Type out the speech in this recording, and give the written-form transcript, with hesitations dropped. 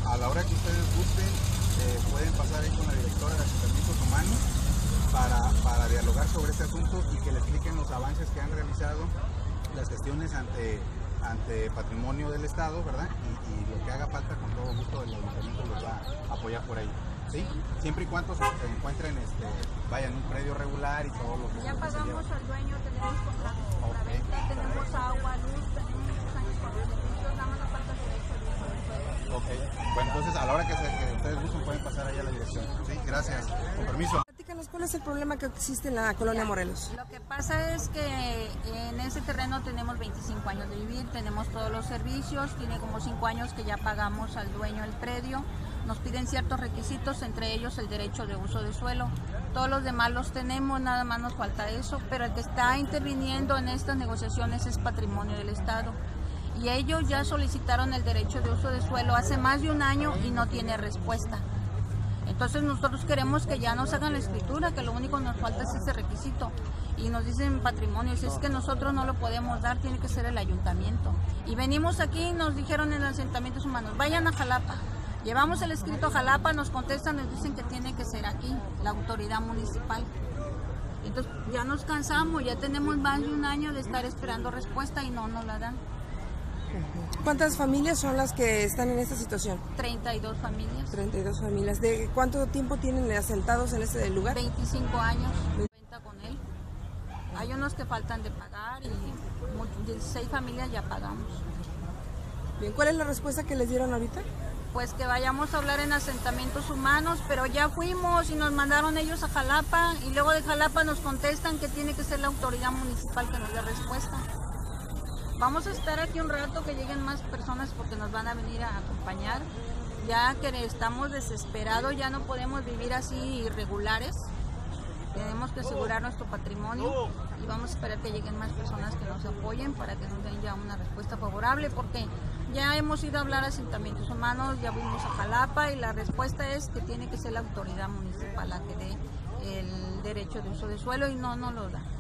a la hora que ustedes gusten, pueden pasar ahí con la directora de Asentamientos Humanos para dialogar sobre este asunto y que le expliquen los avances que han realizado, las gestiones ante patrimonio del Estado, ¿verdad? Y lo que haga falta, con todo gusto el ayuntamiento los va a apoyar por ahí, ¿sí? Siempre y cuando se encuentren en un predio regular y todo lo que ya pagamos al dueño, tenemos contrato por la Okay. venta, tenemos agua, luz, tenemos muchos años con los servicios, nada más nos falta el derecho de uso del suelo. Ok, bueno, entonces a la hora que ustedes gusten pueden pasar ahí a la dirección. Sí, gracias. Con permiso. Platícanos, ¿cuál es el problema que existe en la colonia Morelos? Lo que pasa es que en ese terreno tenemos 25 años de vivir, tenemos todos los servicios, tiene como 5 años que ya pagamos al dueño del predio, nos piden ciertos requisitos, entre ellos el derecho de uso de suelo. Todos los demás los tenemos, nada más nos falta eso, pero el que está interviniendo en estas negociaciones es Patrimonio del Estado. Y ellos ya solicitaron el derecho de uso de suelo hace más de un año y no tiene respuesta. Entonces nosotros queremos que ya nos hagan la escritura, que lo único que nos falta es ese requisito. Y nos dicen Patrimonio, si es que nosotros no lo podemos dar, tiene que ser el ayuntamiento. Y venimos aquí, nos dijeron en los Asentamientos Humanos, vayan a Jalapa. Llevamos el escrito a Jalapa, nos contestan, nos dicen que tiene que ser aquí, la autoridad municipal. Entonces ya nos cansamos, ya tenemos más de un año de estar esperando respuesta y no nos la dan. ¿Cuántas familias son las que están en esta situación? 32 familias. 32 familias. ¿De cuánto tiempo tienen asentados en ese lugar? 25 años, cuenta con él. Hay unos que faltan de pagar y 16 familias ya pagamos. Bien, ¿cuál es la respuesta que les dieron ahorita? Pues que vayamos a hablar en Asentamientos Humanos, pero ya fuimos y nos mandaron ellos a Jalapa y luego de Jalapa nos contestan que tiene que ser la autoridad municipal que nos dé respuesta. Vamos a estar aquí un rato, que lleguen más personas porque nos van a venir a acompañar, ya que estamos desesperados, ya no podemos vivir así irregulares, tenemos que asegurar nuestro patrimonio y vamos a esperar que lleguen más personas que nos apoyen para que nos den ya una respuesta favorable, porque ya hemos ido a hablar a Asentamientos Humanos, ya fuimos a Jalapa y la respuesta es que tiene que ser la autoridad municipal la que dé el derecho de uso de suelo y no lo da.